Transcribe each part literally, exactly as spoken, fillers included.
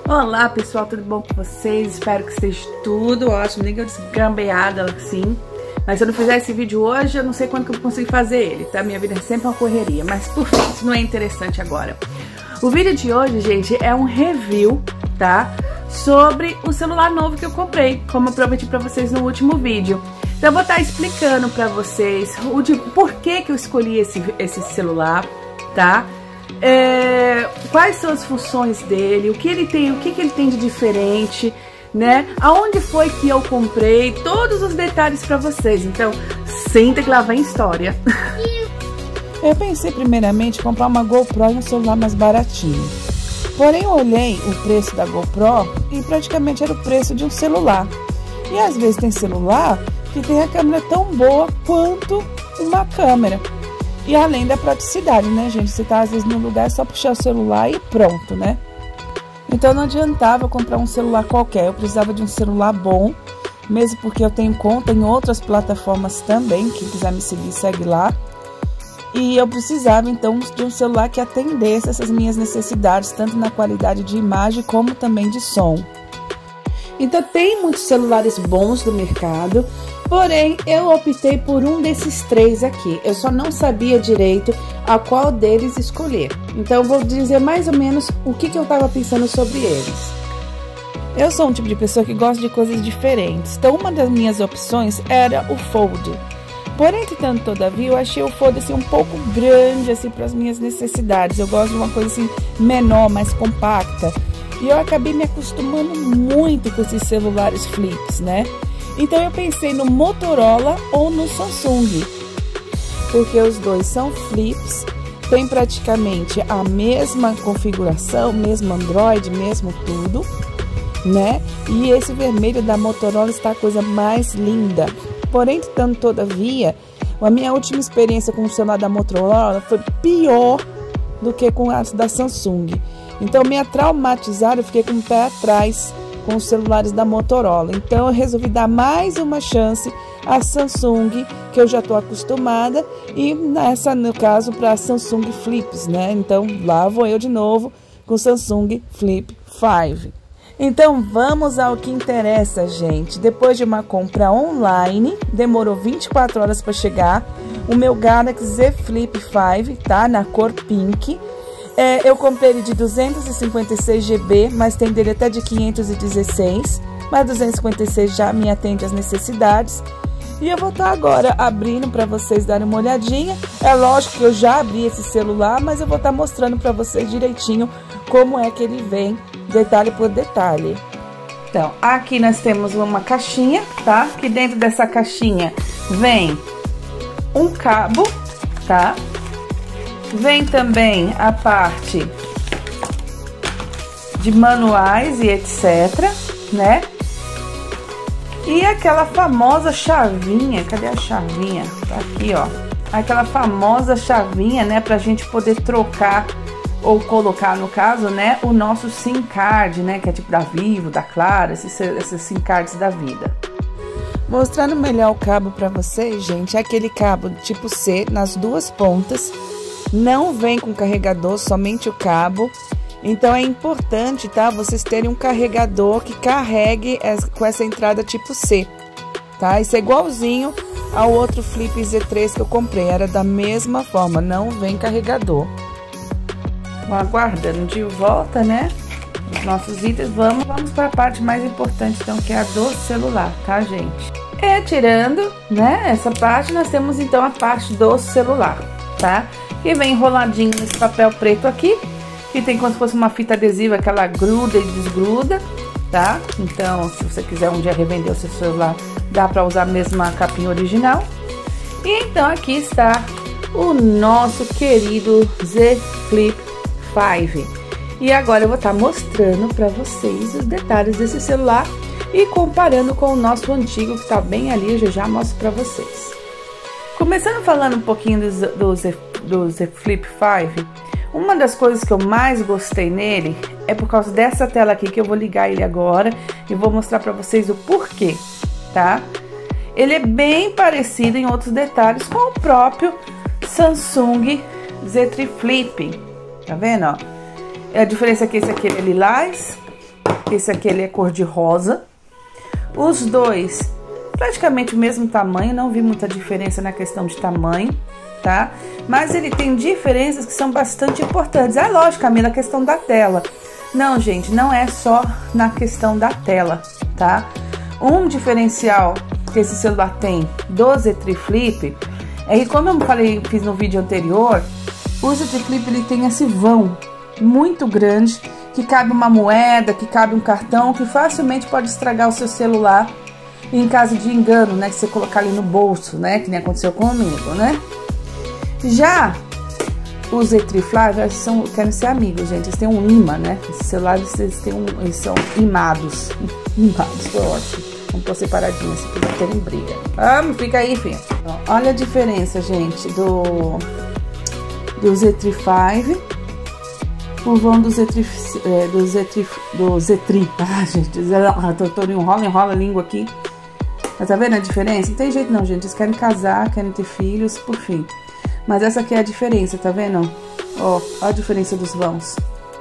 Olá pessoal, tudo bom com vocês? Espero que esteja tudo ótimo, nem que eu desgambeada assim. Mas se eu não fizer esse vídeo hoje, eu não sei quando que eu vou conseguir fazer ele, tá? Minha vida é sempre uma correria, mas por fim, isso não é interessante agora. O vídeo de hoje, gente, é um review, tá? Sobre o celular novo que eu comprei, como eu prometi pra vocês no último vídeo. Então eu vou estar explicando pra vocês o de, por que que eu escolhi esse, esse celular, tá? É, quais são as funções dele, o que ele tem, o que, que ele tem de diferente, né? Aonde foi que eu comprei, todos os detalhes pra vocês. Então, senta que lá vem história. Eu pensei primeiramente em comprar uma GoPro e um celular mais baratinho. Porém, eu olhei o preço da GoPro e praticamente era o preço de um celular. E às vezes tem celular que tem a câmera tão boa quanto uma câmera. E além da praticidade, né, gente? Você tá às vezes no lugar, é só puxar o celular e pronto, né? Então não adiantava comprar um celular qualquer, eu precisava de um celular bom, mesmo porque eu tenho conta em outras plataformas também, quem quiser me seguir, segue lá. E eu precisava então de um celular que atendesse essas minhas necessidades, tanto na qualidade de imagem como também de som. Então tem muitos celulares bons no mercado, porém eu optei por um desses três aqui. Eu só não sabia direito a qual deles escolher. Então eu vou dizer mais ou menos o que, que eu estava pensando sobre eles. Eu sou um tipo de pessoa que gosta de coisas diferentes. Então uma das minhas opções era o Fold. Porém, entretanto, todavia, eu achei o Fold assim, um pouco grande assim, para as minhas necessidades. Eu gosto de uma coisa assim, menor, mais compacta. E eu acabei me acostumando muito com esses celulares flips, né? Então eu pensei no Motorola ou no Samsung, porque os dois são flips, tem praticamente a mesma configuração, mesmo Android, mesmo tudo, né? E esse vermelho da Motorola está a coisa mais linda. Porém, tanto todavia, a minha última experiência com o celular da Motorola foi pior do que com a da Samsung. Então, minha traumatizada, eu fiquei com o pé atrás com os celulares da Motorola. Então, eu resolvi dar mais uma chance à Samsung, que eu já estou acostumada, e nessa, no caso, para a Samsung Flips, né? Então, lá vou eu de novo com o Samsung Flip cinco. Então, vamos ao que interessa, gente. Depois de uma compra online, demorou vinte e quatro horas para chegar, o meu Galaxy Z Flip cinco, tá? Na cor pink. É, eu comprei ele de duzentos e cinquenta e seis gigabytes, mas tem dele até de quinhentos e dezesseis, mas duzentos e cinquenta e seis já me atende às necessidades. E eu vou estar agora abrindo para vocês darem uma olhadinha. É lógico que eu já abri esse celular, mas eu vou estar mostrando para vocês direitinho como é que ele vem, detalhe por detalhe. Então, aqui nós temos uma caixinha, tá? Que dentro dessa caixinha vem um cabo, tá? Vem também a parte de manuais e etc, né? E aquela famosa chavinha, cadê a chavinha? Tá aqui, ó. Aquela famosa chavinha, né, pra gente poder trocar ou colocar, no caso, né, o nosso SIM card, né, que é tipo da Vivo, da Claro, esses, esses SIM cards da vida. Mostrando melhor o cabo pra vocês, gente, é aquele cabo tipo C nas duas pontas. Não vem com carregador, somente o cabo. Então é importante, tá? Vocês terem um carregador que carregue com essa entrada tipo C, tá? Isso é igualzinho ao outro Flip Z três que eu comprei. Era da mesma forma, não vem carregador. Aguardando de volta, né? Os nossos itens. Vamos, vamos para a parte mais importante, então, que é a do celular, tá, gente? É, tirando, né, essa parte, nós temos então a parte do celular, tá? E vem enroladinho nesse papel preto aqui, que tem como se fosse uma fita adesiva, aquela gruda e desgruda, tá? Então, se você quiser um dia revender o seu celular, dá pra usar a mesma capinha original. E então aqui está o nosso querido Z Flip cinco. E agora eu vou estar mostrando pra vocês os detalhes desse celular e comparando com o nosso antigo, que tá bem ali, eu já, já mostro pra vocês. Começando falando um pouquinho do, do Z do Z Flip cinco, uma das coisas que eu mais gostei nele é por causa dessa tela aqui, que eu vou ligar ele agora e vou mostrar pra vocês o porquê, tá? Ele é bem parecido em outros detalhes com o próprio Samsung Z Flip, tá vendo, ó? A diferença é que esse aqui é lilás Esse aqui ele é cor de rosa. Os dois praticamente o mesmo tamanho, não vi muita diferença na questão de tamanho, tá? Mas ele tem diferenças que são bastante importantes. É lógico, Camila, a questão da tela. Não, gente, não é só na questão da tela, tá? Um diferencial que esse celular tem do Z três Flip é que, como eu falei, fiz no vídeo anterior, o Z três Flip ele tem esse vão muito grande, que cabe uma moeda, que cabe um cartão, que facilmente pode estragar o seu celular em caso de engano, né? Que você colocar ali no bolso, né? Que nem aconteceu comigo, né? Já os Z três Flip, eles são, querem ser amigos, gente. Eles têm um imã, né? Esses celulares, eles, têm um, eles são imados. Imados, foi ótimo. Vamos pôr separadinho, se quiser terem briga. Vamos, fica aí, filho. Olha a diferença, gente, do, do Z três Flip. O vão do Z três, é, do Z três, do Z três. Ah, gente, tô, tô enrola, enrola a língua aqui. Mas tá vendo a diferença? Não tem jeito não, gente. Eles querem casar, querem ter filhos, por fim. Mas essa aqui é a diferença, tá vendo? Ó, ó a diferença dos vãos.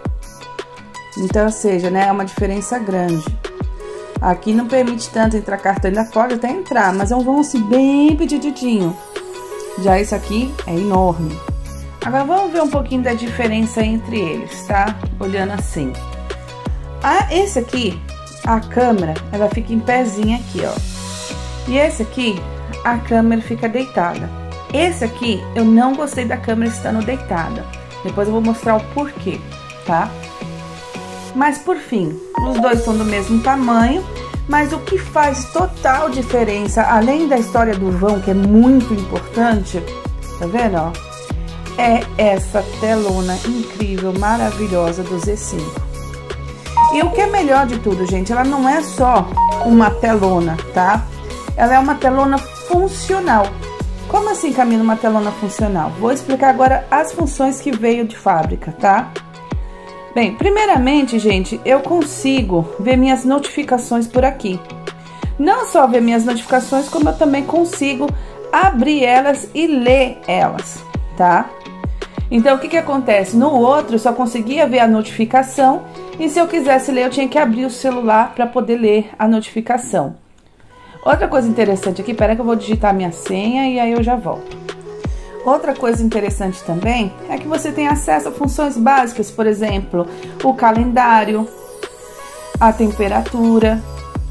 Então, ou seja, né, é uma diferença grande. Aqui não permite tanto entrar cartão, ainda pode até entrar, mas é um vão assim bem pedidinho. Já esse aqui é enorme. Agora vamos ver um pouquinho da diferença entre eles, tá? Olhando assim. Ah, esse aqui, a câmera, ela fica em pezinho aqui, ó. E esse aqui, a câmera fica deitada. Esse aqui, eu não gostei da câmera estando deitada. Depois eu vou mostrar o porquê, tá? Mas por fim, os dois são do mesmo tamanho, mas o que faz total diferença, além da história do vão, que é muito importante, tá vendo, ó? É essa telona incrível, maravilhosa do Z cinco. E o que é melhor de tudo, gente, ela não é só uma telona, tá? Ela é uma telona funcional. Como assim, Camila, uma telona funcional? Vou explicar agora as funções que veio de fábrica, tá? Bem, primeiramente, gente, eu consigo ver minhas notificações por aqui. Não só ver minhas notificações, como eu também consigo abrir elas e ler elas, tá? Então, o que que acontece? No outro, eu só conseguia ver a notificação e se eu quisesse ler, eu tinha que abrir o celular para poder ler a notificação. Outra coisa interessante aqui, peraí que eu vou digitar minha senha e aí eu já volto. Outra coisa interessante também é que você tem acesso a funções básicas, por exemplo, o calendário, a temperatura,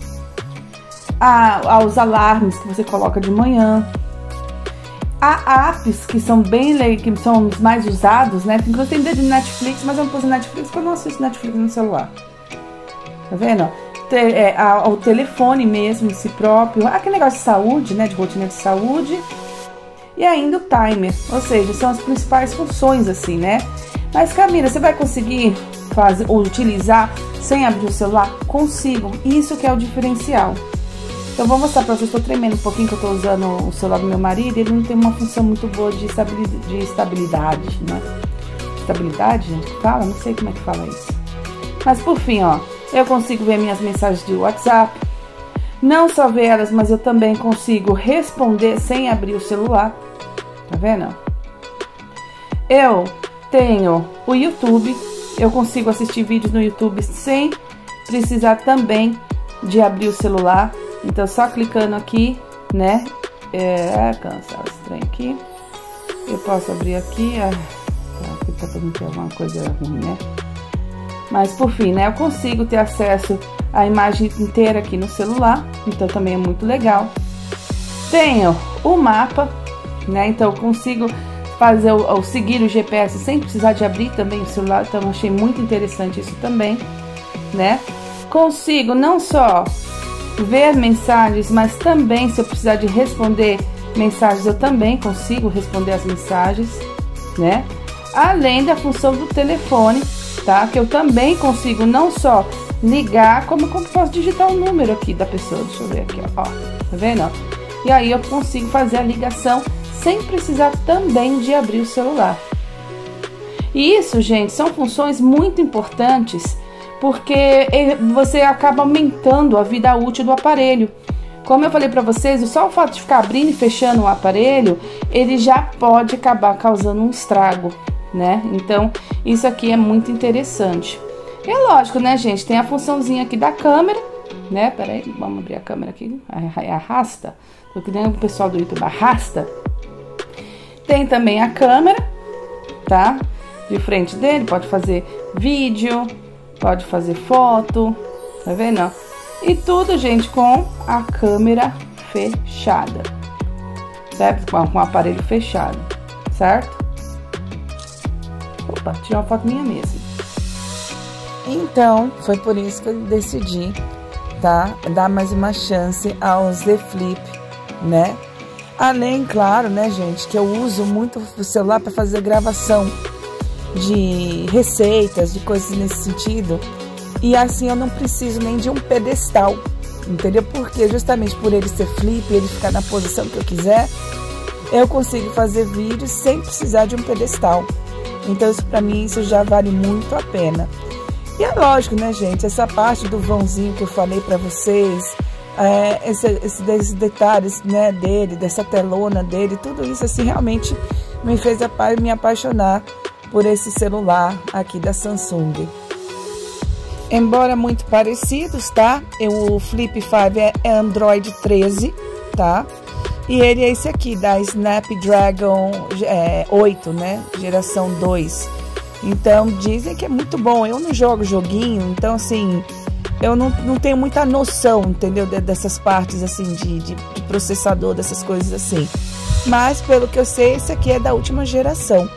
a, aos alarmes que você coloca de manhã. Há apps que são bem, que são os mais usados, né? Inclusive tem de Netflix, mas eu não pus Netflix porque eu não assisto Netflix no celular. Tá vendo? Tem, é, a, o telefone mesmo em si próprio, aquele negócio de saúde, né? De rotina de saúde. E ainda o timer, ou seja, são as principais funções, assim, né? Mas, Camila, você vai conseguir fazer ou utilizar sem abrir o celular? Consigo. Isso que é o diferencial. Então, vou mostrar pra vocês. Estou tremendo um pouquinho que eu tô usando o celular do meu marido. Ele não tem uma função muito boa de estabilidade, de estabilidade, né? Estabilidade, gente, que fala? Não sei como é que fala isso. Mas, por fim, ó, eu consigo ver minhas mensagens de WhatsApp. Não só ver elas, mas eu também consigo responder sem abrir o celular. Tá vendo? Eu tenho o YouTube. Eu consigo assistir vídeos no YouTube sem precisar também de abrir o celular. Então, só clicando aqui, né? É, cancelar esse trem aqui. Eu posso abrir aqui. Ah, aqui tá pra não ter alguma coisa ruim, né? Mas, por fim, né? Eu consigo ter acesso à imagem inteira aqui no celular. Então, também é muito legal. Tenho o mapa, né? Então, eu consigo fazer o, o seguir o G P S sem precisar de abrir também o celular. Então, eu achei muito interessante isso também, né? Consigo não só ver mensagens, mas também, se eu precisar de responder mensagens, eu também consigo responder as mensagens, né? Além da função do telefone, tá? Que eu também consigo não só ligar, como, como posso digitar o número aqui da pessoa. Deixa eu ver aqui, ó. Tá vendo? E aí eu consigo fazer a ligação sem precisar também de abrir o celular. E isso, gente, são funções muito importantes, porque você acaba aumentando a vida útil do aparelho. Como eu falei para vocês, só o fato de ficar abrindo e fechando o aparelho, ele já pode acabar causando um estrago, né? Então, isso aqui é muito interessante. E é lógico, né, gente? Tem a funçãozinha aqui da câmera, né? Pera aí, vamos abrir a câmera aqui. Arrasta. Tô que nem o pessoal do YouTube arrasta. Tem também a câmera, tá? De frente dele, pode fazer vídeo, pode fazer foto, tá vendo? E tudo, gente, com a câmera fechada, certo? Com, com o aparelho fechado, certo? Opa, tirar uma foto minha mesmo. Então, foi por isso que eu decidi, tá? Dar mais uma chance ao Z Flip, né? Além, claro, né, gente, que eu uso muito o celular para fazer gravação de receitas, de coisas nesse sentido. E assim eu não preciso nem de um pedestal, entendeu? Porque justamente por ele ser flip, ele ficar na posição que eu quiser, eu consigo fazer vídeos sem precisar de um pedestal. Então isso pra mim, isso já vale muito a pena. E é lógico, né, gente, essa parte do vãozinho que eu falei pra vocês, é, esse, esse, esses detalhes, né, dele, dessa telona dele, tudo isso assim realmente me fez me apaixonar por esse celular aqui da Samsung. Embora muito parecidos, tá? O Flip cinco é Android treze, tá? E ele é esse aqui, da Snapdragon é, oito, né? Geração dois. Então, dizem que é muito bom. Eu não jogo joguinho, então, assim, eu não, não tenho muita noção, entendeu? Dessas partes, assim, de, de, de processador, dessas coisas assim. Mas, pelo que eu sei, esse aqui é da última geração.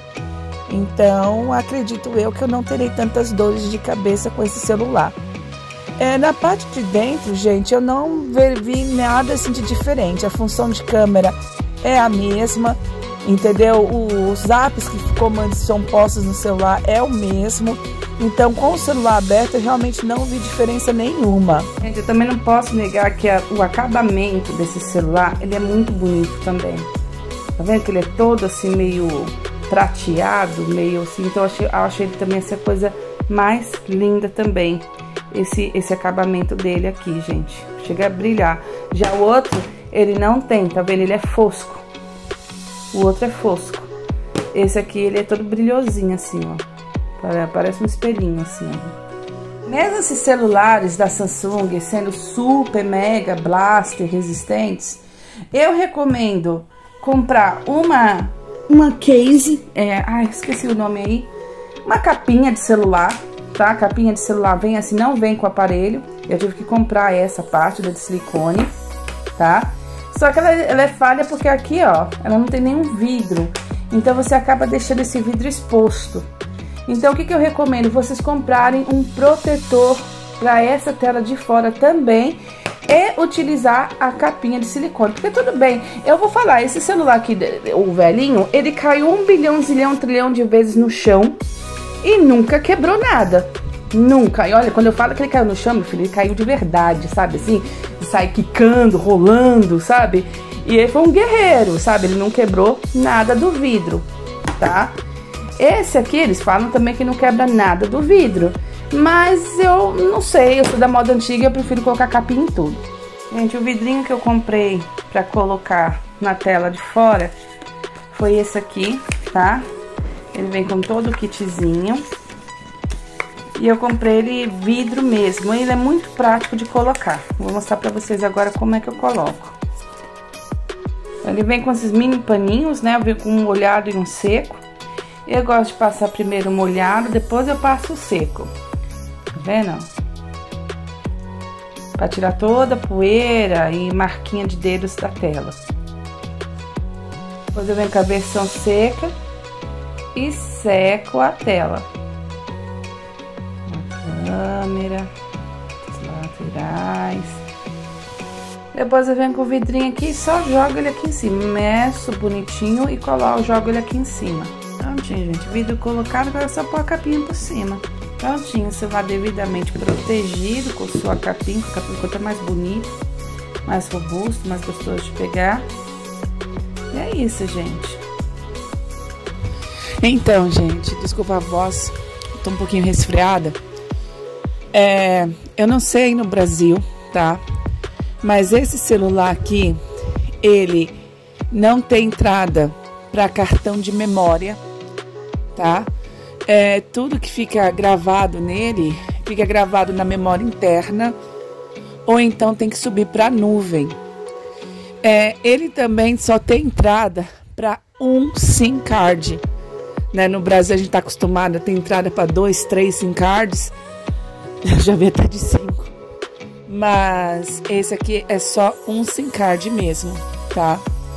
Então, acredito eu que eu não terei tantas dores de cabeça com esse celular. É, na parte de dentro, gente, eu não vi nada assim de diferente. A função de câmera é a mesma, entendeu? Os apps que comandos são postos no celular é o mesmo. Então, com o celular aberto, eu realmente não vi diferença nenhuma. Gente, eu também não posso negar que a, o acabamento desse celular, ele é muito bonito também. Tá vendo que ele é todo assim meio prateado, meio assim, então eu achei, eu achei ele também essa coisa mais linda também, esse, esse acabamento dele aqui, gente, chega a brilhar. Já o outro, ele não tem, tá vendo? Ele é fosco, o outro é fosco, esse aqui ele é todo brilhosinho assim, ó, parece um espelhinho assim, ó. Mesmo esses celulares da Samsung sendo super, mega, blaster resistentes, eu recomendo comprar uma uma case, é, ai, esqueci o nome aí, uma capinha de celular, tá? A capinha de celular vem assim, não vem com o aparelho, eu tive que comprar essa parte da de silicone, tá? Só que ela, ela é falha porque aqui, ó, ela não tem nenhum vidro, então você acaba deixando esse vidro exposto. Então, o que que eu recomendo? Vocês comprarem um protetor para essa tela de fora também, e utilizar a capinha de silicone, porque tudo bem, eu vou falar, esse celular aqui, o velhinho, ele caiu um bilhão, zilhão, trilhão de vezes no chão e nunca quebrou nada, nunca. E olha, quando eu falo que ele caiu no chão, meu filho, ele caiu de verdade, sabe, assim, sai quicando, rolando, sabe, e ele foi um guerreiro, sabe, ele não quebrou nada do vidro, tá? Esse aqui, eles falam também que não quebra nada do vidro, mas eu não sei, eu sou da moda antiga, eu prefiro colocar capinha em tudo. Gente, o vidrinho que eu comprei pra colocar na tela de fora foi esse aqui, tá? Ele vem com todo o kitzinho. E eu comprei ele vidro mesmo, ele é muito prático de colocar. Vou mostrar pra vocês agora como é que eu coloco. Ele vem com esses mini paninhos, né? Vem com um molhado e um seco. Eu gosto de passar primeiro o molhado, depois eu passo o seco. Tá vendo? Pra tirar toda a poeira e marquinha de dedos da tela. Depois eu venho com a versão seca e seco a tela. A câmera, as laterais. Depois eu venho com o vidrinho aqui e só jogo ele aqui em cima. Meço bonitinho e coloco, jogo ele aqui em cima. Prontinho, gente. Vidro colocado, agora é só pôr a capinha por cima. Prontinho, você vai devidamente protegido com sua capinha, com a capinha ficou mais bonito, mais robusto, mais gostoso de pegar. E é isso, gente. Então, gente, desculpa a voz, tô um pouquinho resfriada. É, eu não sei no Brasil, tá? Mas esse celular aqui, ele não tem entrada para cartão de memória, tá? É, tudo que fica gravado nele fica gravado na memória interna, ou então tem que subir para a nuvem. É, ele também só tem entrada para um SIM card, né? No Brasil a gente está acostumado a ter entrada para dois, três SIM cards. Eu já vi até de cinco. Mas esse aqui é só um SIM card mesmo, tá?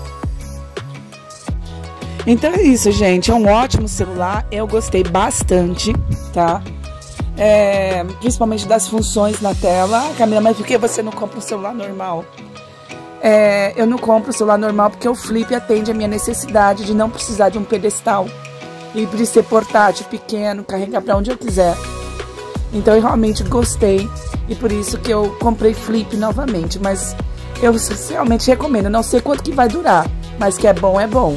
Então é isso, gente. É um ótimo celular. Eu gostei bastante, tá? É, principalmente das funções na tela. Camila, mas por que você não compra um celular normal? É, eu não compro o celular normal porque o Flip atende a minha necessidade de não precisar de um pedestal e de ser portátil, pequeno, carregar para onde eu quiser. Então eu realmente gostei e por isso que eu comprei Flip novamente. Mas eu realmente recomendo. Não sei quanto que vai durar, mas que é bom, é bom.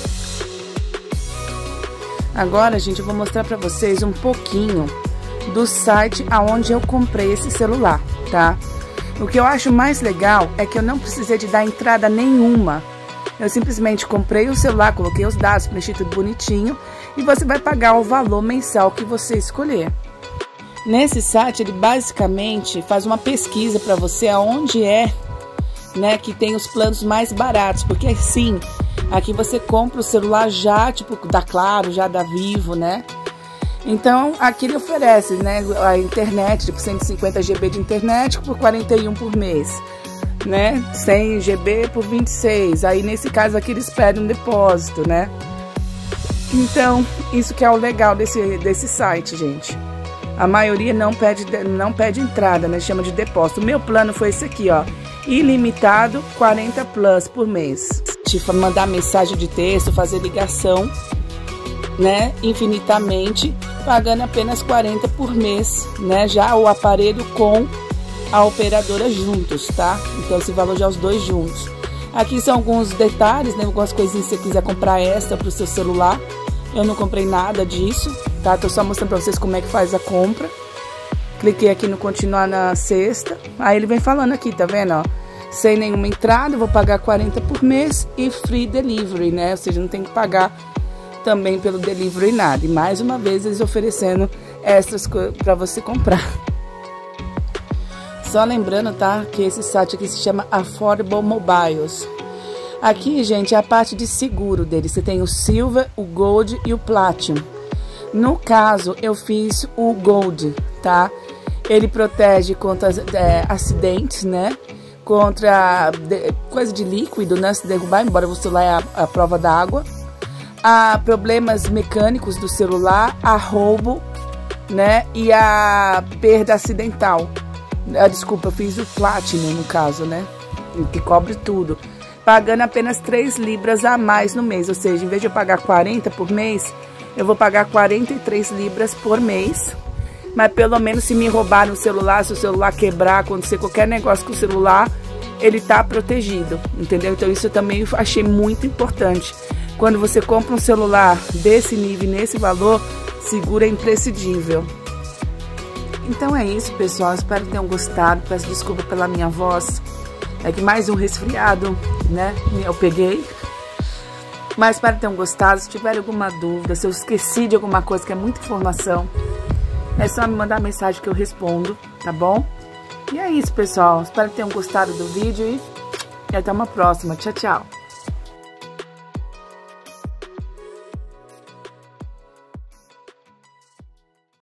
Agora, gente, eu vou mostrar para vocês um pouquinho do site aonde eu comprei esse celular, tá? O que eu acho mais legal é que eu não precisei de dar entrada nenhuma. Eu simplesmente comprei o celular, coloquei os dados, preenchi tudo bonitinho e você vai pagar o valor mensal que você escolher. Nesse site, ele basicamente faz uma pesquisa para você aonde é, né, que tem os planos mais baratos, porque assim, aqui você compra o celular já, tipo, da Claro, já da Vivo, né? Então, aqui ele oferece, né, a internet, tipo, cento e cinquenta gigabytes de internet por quarenta e um por mês, né? cem gigabytes por vinte e seis. Aí, nesse caso aqui, eles pedem um depósito, né? Então, isso que é o legal desse, desse site, gente. A maioria não pede, não pede entrada, né? Chama de depósito. O meu plano foi esse aqui, ó. Ilimitado, quarenta plus por mês. Tipo, mandar mensagem de texto, fazer ligação, né? Infinitamente, pagando apenas quarenta por mês, né? Já o aparelho com a operadora juntos, tá? Então, esse valor já é os dois juntos. Aqui são alguns detalhes, né? Algumas coisinhas se você quiser comprar extra para o seu celular. Eu não comprei nada disso, tá? Tô só mostrando pra vocês como é que faz a compra. Cliquei aqui no continuar na sexta. Aí ele vem falando aqui, tá vendo, ó? Sem nenhuma entrada, eu vou pagar quarenta por mês e free delivery, né? Ou seja, não tem que pagar também pelo delivery nada. E mais uma vez eles oferecendo extras pra você comprar. Só lembrando, tá? Que esse site aqui se chama Affordable Mobiles. Aqui, gente, é a parte de seguro dele. Você tem o Silver, o Gold e o Platinum. No caso, eu fiz o Gold, tá? Ele protege contra é, acidentes, né? Contra de, coisa de líquido, né? Se derrubar, embora o celular é a, a prova d'água. Há problemas mecânicos do celular, a roubo, né? E a perda acidental. Ah, desculpa, eu fiz o Platinum, no caso, né? Que cobre tudo. Pagando apenas três libras a mais no mês, ou seja, em vez de eu pagar quarenta por mês, eu vou pagar quarenta e três libras por mês. Mas pelo menos se me roubarem o celular, se o celular quebrar, acontecer qualquer negócio com o celular, ele tá protegido, entendeu? Então isso eu também achei muito importante. Quando você compra um celular desse nível, nesse valor, seguro é imprescindível. Então é isso, pessoal, espero que tenham gostado, peço desculpa pela minha voz. É que mais um resfriado, né, eu peguei. Mas espero que tenham gostado. Se tiver alguma dúvida, se eu esqueci de alguma coisa, que é muita informação, é só me mandar mensagem que eu respondo, tá bom? E é isso, pessoal. Espero que tenham gostado do vídeo e até uma próxima. Tchau, tchau.